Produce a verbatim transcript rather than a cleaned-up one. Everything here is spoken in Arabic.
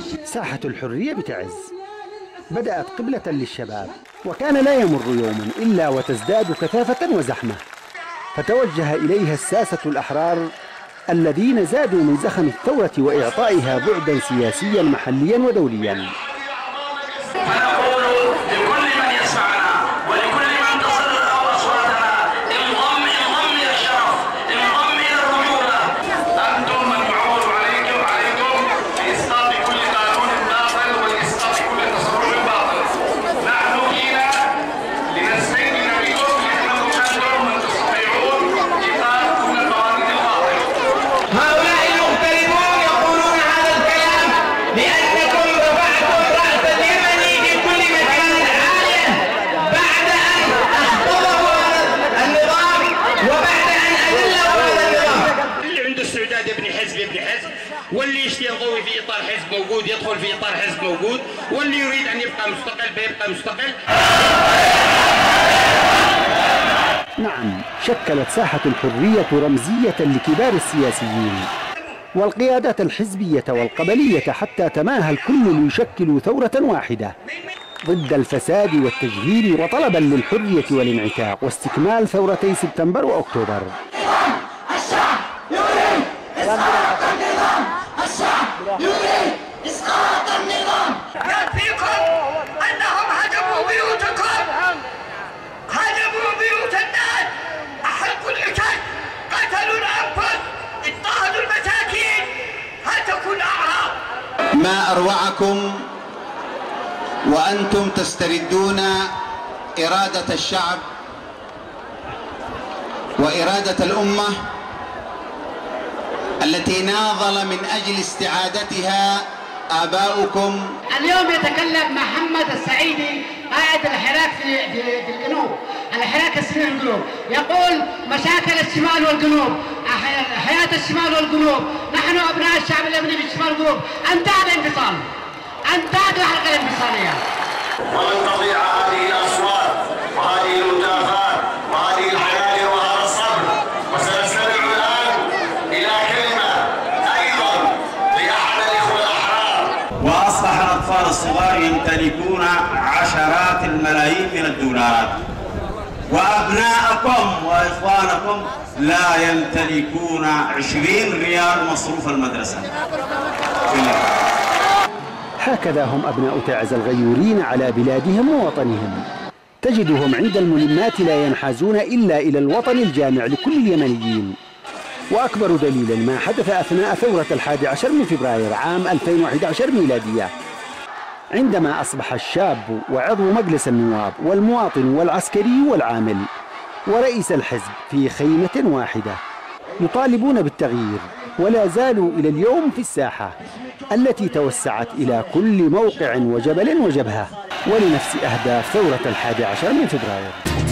ساحة الحرية بتعز بدأت قبلة للشباب، وكان لا يمر يوم إلا وتزداد كثافة وزحمة، فتوجه إليها الساسة الأحرار الذين زادوا من زخم الثورة وإعطائها بعدا سياسيا محليا ودوليا. واللي يشتي ينضوي في اطار حزب موجود يدخل في اطار حزب موجود، واللي يريد ان يبقى مستقل فيبقى مستقل. نعم، شكلت ساحة الحرية رمزية لكبار السياسيين والقيادات الحزبية والقبلية، حتى تماهى الكل ليشكلوا ثورة واحدة ضد الفساد والتجهيل، وطلبا للحرية والانعتاق واستكمال ثورتي سبتمبر وأكتوبر. يريد إسقاط النظام. يكفيكم أنهم هدموا بيوتكم، هدموا بيوت الناس، أحرقوا العشش، قتلوا الأنفس، اضطهدوا المساكين، هتكوا الأعراض. ما أروعكم وأنتم تستردون إرادة الشعب وإرادة الأمة التي ناضل من أجل استعادتها آباؤكم. اليوم يتكلم محمد السعيدي قائد الحراك في, في, في الجنوب، الحراك السوري في الجنوب، يقول مشاكل الشمال والجنوب، حياة الشمال والجنوب، نحن أبناء الشعب اليمني في الشمال والجنوب، انتهى الانفصال، انتهت الحركة الانفصالية. ولن تضيع هذه الأصوات وهذه الهتافات وهذه الحياة وهذا الصبر، وسنستمع الآن إلى كلمة أيضا لأحد الإخوة الأحرار. وأصبح الأطفال الصغار يمتلكون عشرات الملايين من الدولارات، وأبناءكم وإخوانكم لا يمتلكون عشرين ريال مصروف المدرسة. هكذا هم أبناء تعز الغيورين على بلادهم ووطنهم، تجدهم عند الملمات لا ينحازون إلا إلى الوطن الجامع لكل اليمنيين. وأكبر دليل ما حدث أثناء ثورة الحادي عشر من فبراير عام ألفين وأحد عشر ميلادية، عندما أصبح الشاب وعضو مجلس النواب والمواطن والعسكري والعامل ورئيس الحزب في خيمة واحدة يطالبون بالتغيير، ولا زالوا إلى اليوم في الساحة التي توسعت إلى كل موقع وجبل وجبهة ولنفس أهداف ثورة الحادي عشر من فبراير.